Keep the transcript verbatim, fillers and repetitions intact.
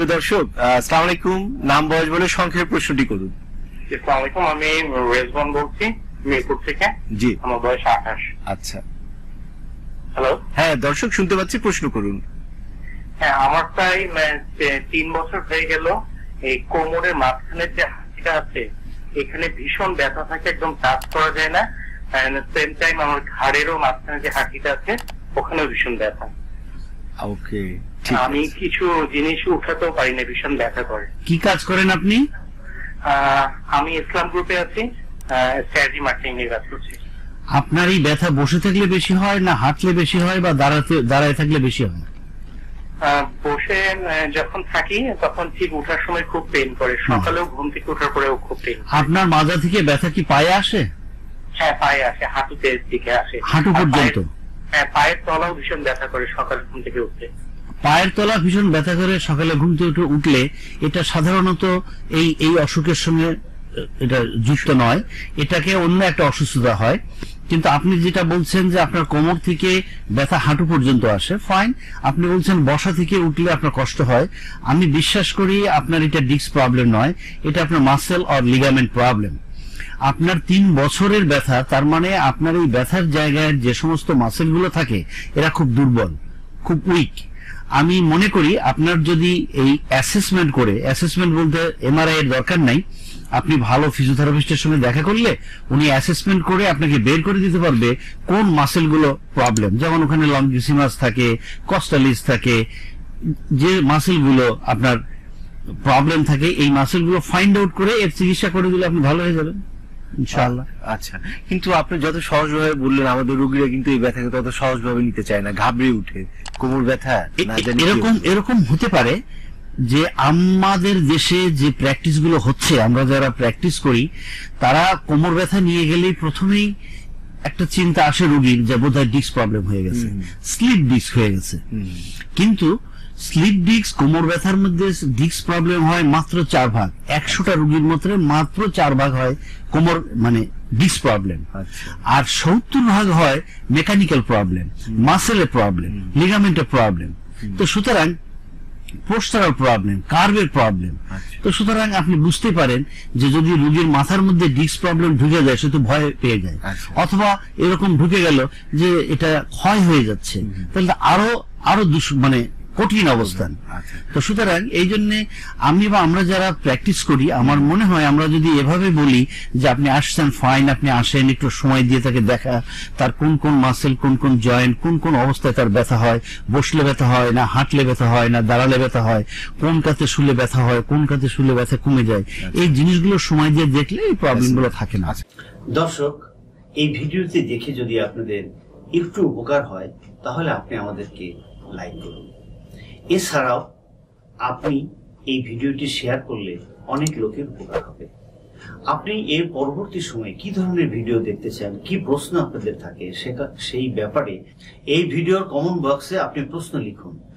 সুপ্রিয় দর্শক, আসসালামু আলাইকুম। নাম বয়স বলে সংক্ষেপে প্রশ্নটি করুন। আসসালামু আলাইকুম, আমি রেজওয়ান বলছি মিরপুর থেকে। জি, আমার বয়স আঠাশ। আচ্ছা, হ্যালো। হ্যাঁ দর্শক শুনতে পাচ্ছি, প্রশ্ন করুন। হ্যাঁ, আমার প্রায় তিন বছর হয়ে গেল এই কোমরের মাঝখানে যে হাঁটিটা আছে এখানে ভীষণ ব্যথা থাকে, একদম টাচ করা যায় না। সেম টাইম আমার ঘাড়েরও মাঝখানে যে হাঁটিটা আছে ওখানেও ভীষণ ব্যথা। ওকে, আমি কিছু জিনিস উঠাতেও পারি না, ভীষণ ব্যথা করে। কি কাজ করেন আপনি? আমি ইসলাম গ্রুপে আছি, স্ট্র্যাটেজি মার্কেটিং নিয়ে কাজ করছি। আপনার এই ব্যথা বসে থাকলে বেশি হয় না হাঁটলে বেশি হয় বা দাঁড়াতে দাঁড়ায় থাকলে বেশি হয়? বসে যখন থাকি তখন ঠিক ওঠার সময় খুব পেইন করে, সকালেও ঘুম থেকে ওঠার পরেও খুব পেইন। আপনার মাজা থেকে ব্যথা কি পায়ে আসে? হ্যাঁ, পায়ে আসে, হাঁটুতে দিকে আসে, হাঁটু পর্যন্ত। হ্যাঁ, পায়ের তলাও ভীষণ ব্যথা করে সকালে ঘুম থেকে উঠতে। পায়ের তলা ভীষণ ব্যথা করে সকালে ঘুম থেকে উঠলে এটা সাধারণত এই এই অসুখের সঙ্গে এটা যুক্ত নয়, এটাকে অন্য একটা অসুস্থতা হয়। কিন্তু আপনি যেটা বলছেন যে আপনার কোমর থেকে ব্যথা হাঁটু পর্যন্ত আসে, ফাইন। আপনি বলছেন বসা থেকে উঠলে আপনার কষ্ট হয়। আমি বিশ্বাস করি আপনার এটা ডিস্ক প্রবলেম নয়, এটা আপনার মাসেল অর লিগামেন্ট প্রবলেম। আপনার তিন বছরের ব্যথা, তার মানে আপনার এই ব্যথার জায়গায় যে সমস্ত মাসেলগুলো থাকে এরা খুব দুর্বল, খুব উইক। আমি মনে করি আপনার যদি এই অ্যাসেসমেন্ট করে, অ্যাসেসমেন্ট বলতে এমআরআই এর দরকার নাই, আপনি ভালো ফিজিওথেরাপিস্টের সঙ্গে দেখা করলে উনি অ্যাসেসমেন্ট করে আপনাকে বের করে দিতে পারবে কোন মাসেলগুলো প্রবলেম। যেমন ওখানে লংজিসিমাস থাকে, কস্টালিস থাকে, যে মাসেলগুলো আপনার প্রবলেম থাকে এই মাসেলগুলো ফাইন্ড আউট করে এর চিকিৎসা করে দিলে আপনি ভালো হয়ে যাবেন ইনশাআল্লাহ। আচ্ছা, কিন্তু আপনি যত সহজভাবে বললেন আমাদের রোগীরা কিন্তু এই ব্যথাকে তত সহজভাবে নিতে চায় না, ঘাবড়ে উঠে। কোমর ব্যথা এরকম এরকম হতে পারে যে আমাদের দেশে যে প্র্যাকটিস গুলো হচ্ছে, আমরা যারা প্র্যাকটিস করি তারা কোমর ব্যথা নিয়ে গেলেই প্রথমেই একটা চিন্তা আসে রোগীর যে বোধহয় ডিস্ক প্রবলেম হয়ে গেছে, স্লিপ ডিস্ক হয়ে গেছে। কিন্তু স্লিপ ডিস্ক কোমর ব্যথার মধ্যে ডিস্ক প্রবলেম হয় মাত্র চার ভাগ, একশোটা রোগীর মধ্যে মাত্র চার ভাগ হয় কোমর মানে ডিস্ক প্রবলেম, আর সত্তর ভাগ হয় মেকানিক্যাল প্রবলেম, মাসেলের প্রবলেম, লিগামেন্টের প্রবলেম। তো সুতরাং পোস্টারাল প্রবলেম, কার্ভের প্রবলেম। তো সুতরাং আপনি বুঝতে পারেন যে যদি রোগীর মাথার মধ্যে ডিস্ক প্রবলেম ঢুকে যায় সে তো ভয় পেয়ে যায়, অথবা এরকম ঢুকে গেল যে এটা ক্ষয় হয়ে যাচ্ছে, তাহলে আরো আরো মানে কঠিন অবস্থান। তো সুতরাং এই জন্য আমি বা আমরা যারা প্র্যাকটিস করি, আমার মনে হয় আমরা যদি এভাবে বলি যে আপনি আসছেন, ফাইন, আপনি আসেন, একটু সময় দিয়ে তাকে দেখা, তার কোন কোন মাসেল, কোন কোন জয়েন্ট, কোন কোন অবস্থায় তার ব্যথা হয়, বসলে ব্যথা হয় না হাঁটলে ব্যথা হয় না দাঁড়ালে ব্যথা হয়, কোন কাতে শুলে ব্যথা হয়, কোন কাতে শুলে ব্যথা কমে যায়, এই জিনিসগুলো সময় দিয়ে দেখলে এই প্রবলেমগুলো থাকে না। দর্শক, এই ভিডিওটি দেখে যদি আপনাদের একটু উপকার হয় তাহলে আপনি আমাদেরকে লাইক করুন। এছাড়াও আপনি এই ভিডিওটি শেয়ার করলে অনেক লোকের উপকার হবে। আপনি এর পরবর্তী সময়ে কি ধরনের ভিডিও দেখতে চান, কি প্রশ্ন আপনাদের থাকে, সেই ব্যাপারে এই ভিডিওর কমেন্ট বক্সে আপনি প্রশ্ন লিখুন।